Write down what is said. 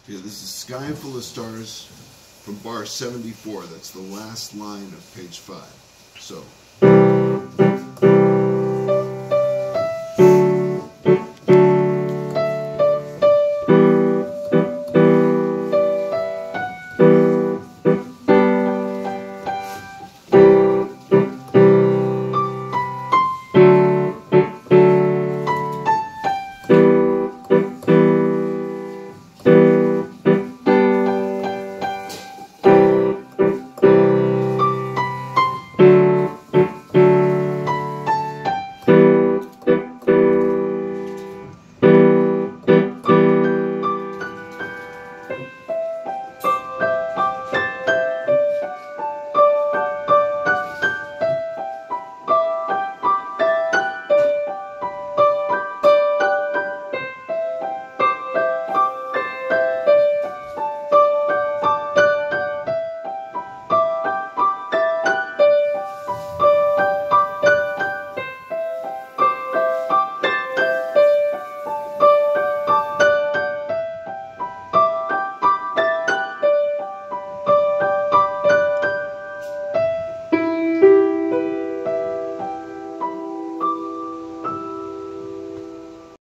Okay, this is Sky Full of Stars from bar 74. That's the last line of page 5. So